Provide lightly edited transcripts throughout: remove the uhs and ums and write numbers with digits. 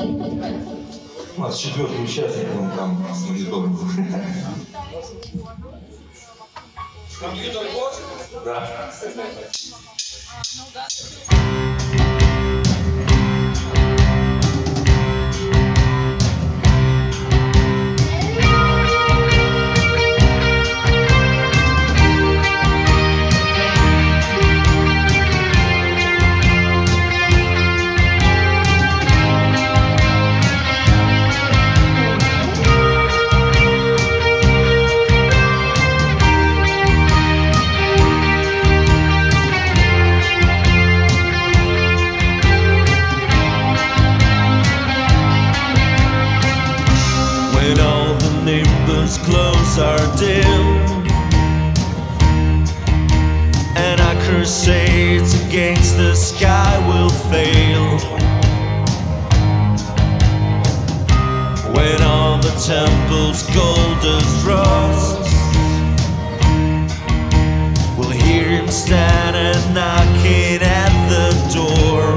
У нас четвертый участник, он там с монитором. Компьютер вот? Да. Close are dim, and our crusades against the sky will fail. When all the temple's gold is rust, we'll hear him standing knocking at the door.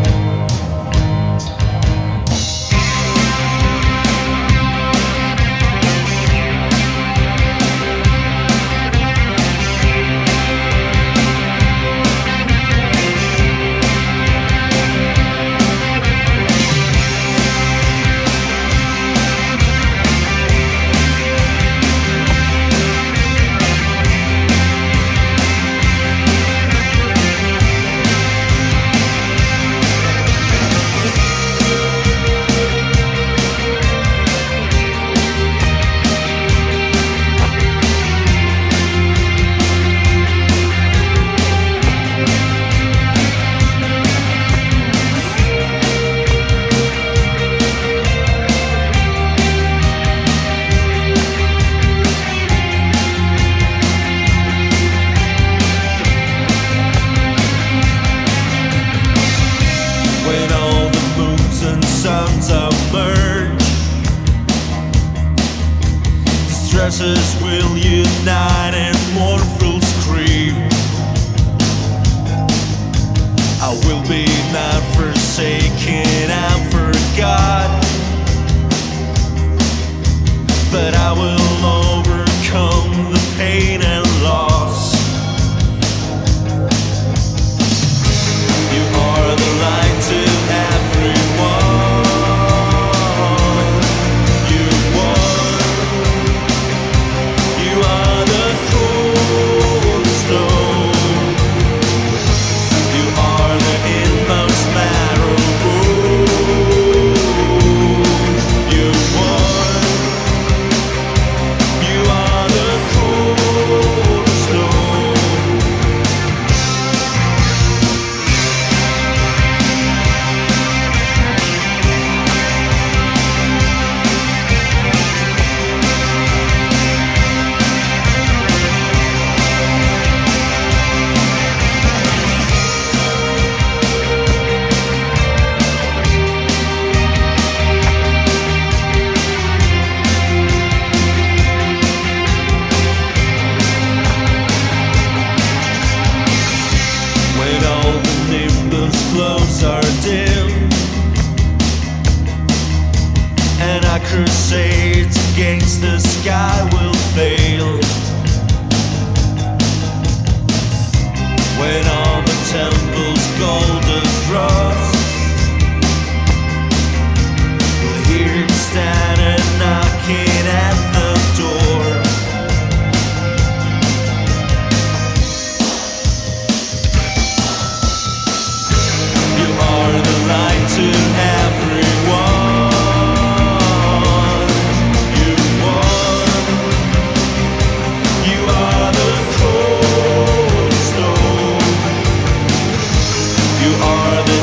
Stresses will unite and mournful scream. I will be not forsaken and forgot, but I will overcome the pain and loss. You are the light to everyone. Close are dim, and our crusades against the sky will fail. When all the temple's gold is rust, we'll hear him standing knocking at the door. Light to everyone. You won. You are the cornerstone. You are the